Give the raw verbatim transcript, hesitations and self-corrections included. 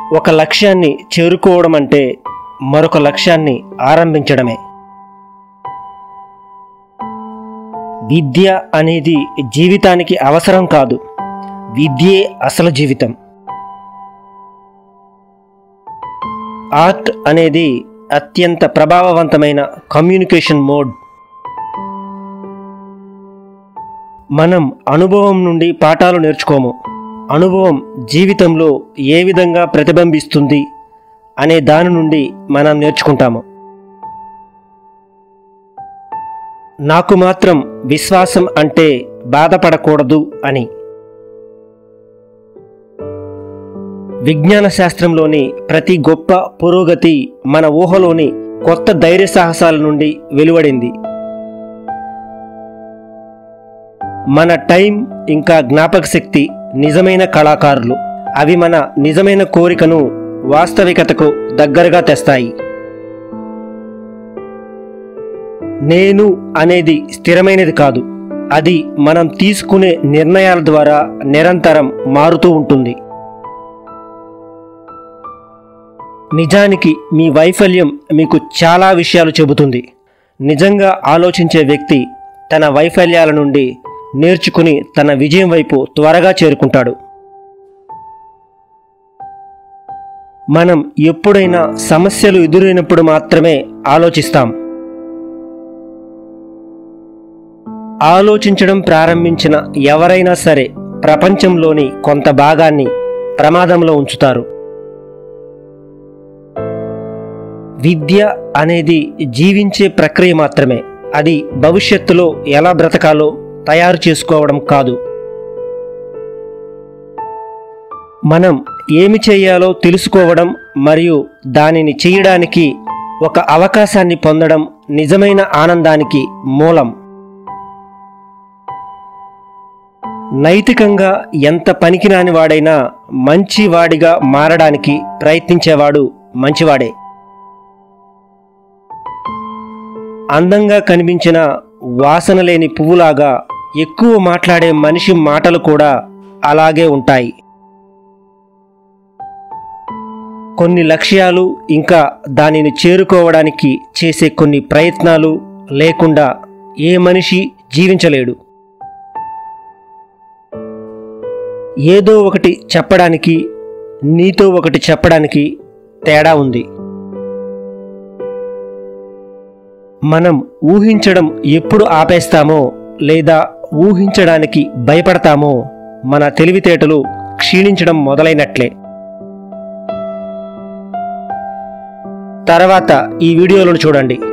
ఒక లక్ష్యాన్ని చేరుకోవడం అంటే మరొక లక్ష్యాన్ని ఆరంభించడమే. విద్య అనేది జీవితానికి అవసరం కాదు, విద్యే అసలు జీవితం. ఆర్ట్ అనేది అత్యంత ప్రభావవంతమైన కమ్యూనికేషన్ మోడ్. మనం అనుభవం నుండి పాఠాలు నేర్చుకోము, అనుభవం జీవితంలో ఏ విధంగా ప్రతిబింబిస్తుంది అనే దాని నుండి మనం నేర్చుకుంటాము. నాకు మాత్రం విశ్వాసం అంటే బాధపడకూడదు అని. విజ్ఞాన శాస్త్రంలోని ప్రతి గొప్ప పురోగతి మన ఊహలోని కొత్త ధైర్య సాహసాల నుండి వెలువడింది. మన టైం ఇంకా జ్ఞాపక శక్తి నిజమైన కళాకారులు. అవి మన నిజమైన కోరికను వాస్తవికతకు దగ్గరగా తెస్తాయి. నేను అనేది స్థిరమైనది కాదు, అది మనం తీసుకునే నిర్ణయాల ద్వారా నిరంతరం మారుతూ ఉంటుంది. నిజానికి మీ వైఫల్యం మీకు చాలా విషయాలు చెబుతుంది. నిజంగా ఆలోచించే వ్యక్తి తన వైఫల్యాల నుండి నేర్చుకుని తన విజయం వైపు త్వరగా చేరుకుంటాడు. మనం ఎప్పుడైనా సమస్యలు ఎదురైనప్పుడు మాత్రమే ఆలోచిస్తాం. ఆలోచించడం ప్రారంభించిన ఎవరైనా సరే ప్రపంచంలోని కొంత భాగాన్ని ప్రమాదంలో ఉంచుతారు. విద్య అనేది జీవించే ప్రక్రియ మాత్రమే, అది భవిష్యత్తులో ఎలా బ్రతకాలో తయారు చేసుకోవడం కాదు. మనం ఏమి చేయాలో తెలుసుకోవడం మరియు దానిని చేయడానికి ఒక అవకాశాన్ని పొందడం నిజమైన ఆనందానికి మూలం. నైతికంగా ఎంత పనికిరాని వాడైనా మంచివాడిగా మారడానికి ప్రయత్నించేవాడు మంచివాడే. అందంగా కనిపించిన వాసన లేని పువ్వులాగా ఎక్కువ మాట్లాడే మనిషి మాటలు కూడా అలాగే ఉంటాయి. కొన్ని లక్ష్యాలు ఇంకా దానిని చేరుకోవడానికి చేసే కొన్ని ప్రయత్నాలు లేకుండా ఏ మనిషి జీవించలేడు. ఏదో ఒకటి చెప్పడానికి నీతో ఒకటి చెప్పడానికి తేడా ఉంది. మనం ఊహించడం ఎప్పుడు ఆపేస్తామో లేదా ఊహించడానికి భయపడతామో మన తెలివితేటలు క్షీణించడం మొదలైనట్లే. తర్వాత ఈ వీడియోలను చూడండి.